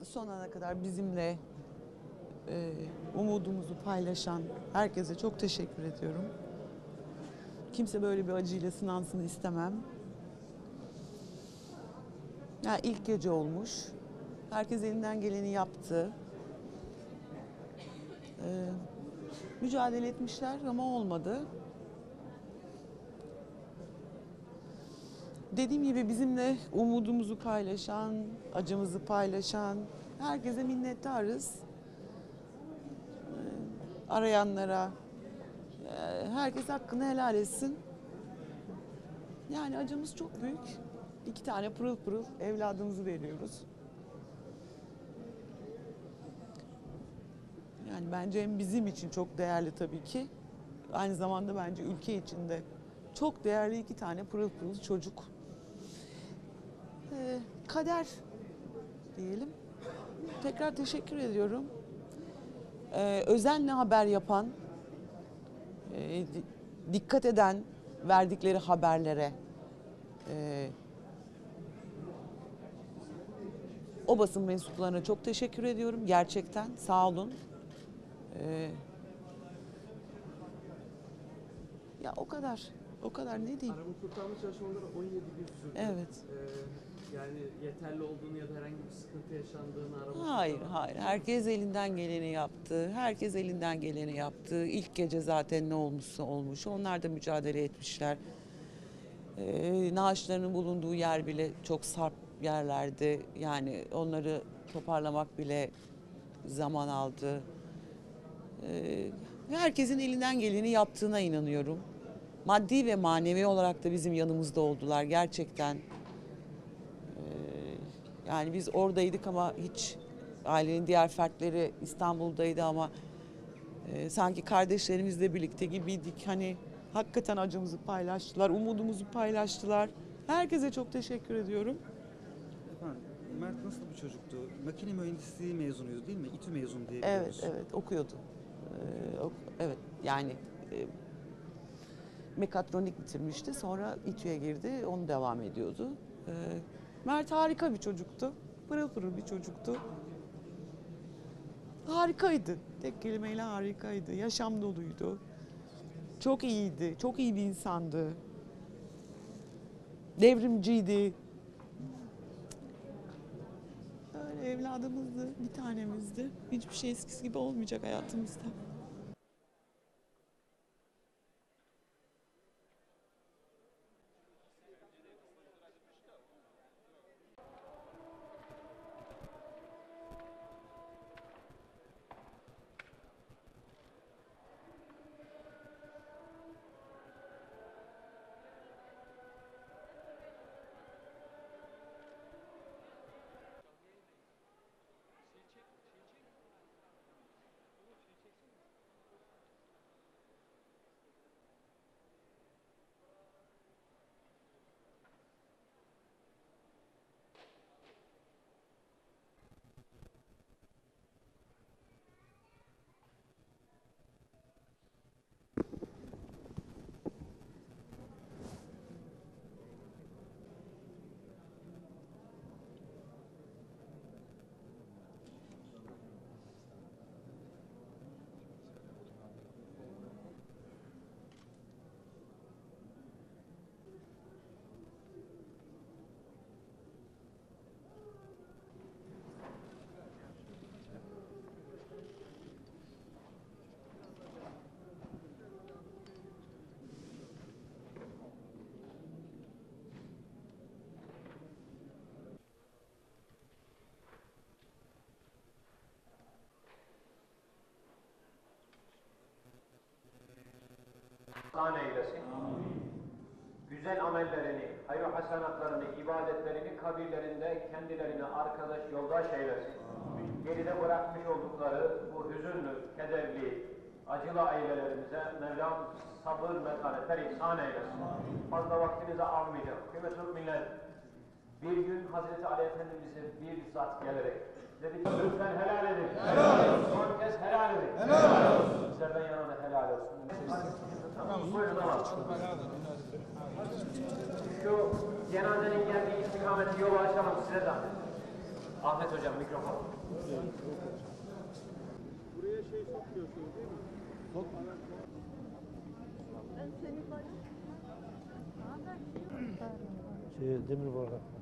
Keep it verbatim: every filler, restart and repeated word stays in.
son ana kadar bizimle e, umudumuzu paylaşan herkese çok teşekkür ediyorum. Kimse böyle bir acıyla sınansın istemem. Yani ilk gece olmuş. Herkes elinden geleni yaptı. Ee, mücadele etmişler ama olmadı. Dediğim gibi bizimle umudumuzu paylaşan, acımızı paylaşan herkese minnettarız. Ee, arayanlara, e, herkes hakkını helal etsin. Yani acımız çok büyük. İki tane pırıl pırıl evladımızı veriyoruz. Yani bence hem bizim için çok değerli tabii ki. Aynı zamanda bence ülke için de çok değerli iki tane pırıl pırıl çocuk. Ee, kader diyelim. Tekrar teşekkür ediyorum. Ee, özenle haber yapan, e, dikkat eden verdikleri haberlere, e, o basın mensuplarına çok teşekkür ediyorum. Gerçekten sağ olun. Ee, ya o kadar, o kadar ne diyeyim? Arama kurtarma çalışmaları on yedi gün sürdü. Evet. Ee, yani yeterli olduğunu ya da herhangi bir sıkıntı yaşandığını arama Hayır, kurtarma... hayır. Herkes elinden geleni yaptı. Herkes elinden geleni yaptı. İlk gece zaten ne olmuşsa olmuş. Onlar da mücadele etmişler. Ee, naaşlarının bulunduğu yer bile çok sarp yerlerdi. Yani onları toparlamak bile zaman aldı. Ee, herkesin elinden geleni yaptığına inanıyorum. Maddi ve manevi olarak da bizim yanımızda oldular gerçekten. Ee, yani biz oradaydık ama hiç ailenin diğer fertleri İstanbul'daydı ama e, sanki kardeşlerimizle birlikte gibiydik. Hani hakikaten acımızı paylaştılar, umudumuzu paylaştılar. Herkese çok teşekkür ediyorum. Efendim, Mert nasıl bir çocuktu? Makine mühendisliği mezunuydu değil mi? İTÜ mezunu diye Evet, biliyoruz. evet okuyordu. Ee, ok- evet yani e, mekatronik bitirmişti. Sonra İTÜ'ye girdi. Onu devam ediyordu. Ee, Mert harika bir çocuktu. Pırıl pırıl bir çocuktu. Harikaydı. Tek kelimeyle harikaydı. Yaşam doluydu. Çok iyiydi. Çok iyi bir insandı. Devrimciydi. Öyle evladımızdı. Bir tanemizdi. Hiçbir şey eskisi gibi olmayacak hayatımızda. ihsan eylesin. Amin. Güzel amellerini, hayır hasenatlarını, ibadetlerini kabirlerinde kendilerine arkadaş, yoldaş eylesin. Amin. Geride bırakmış oldukları bu hüzünlü, kederli, acılı ailelerimize Mevlam sabır, metanetler ihsan eylesin. Amin. Fazla vaktinizi almayacağım. Kıymetli millet, bir gün Hazreti Ali Efendimiz'e bir zat gelerek dedi ki lütfen helal edin. Helal olsun. Son kez helal edin. Helal olsun. Sizlerden yana da helal olsun. Tamam. Buyurun ama. Şu cenazenin geldiği istikameti yolu açalım size zahmet. Ahmet Hocam mikrofon. Buraya şey sokmuyorsunuz değil mi? Sok. Şey, demir bardak.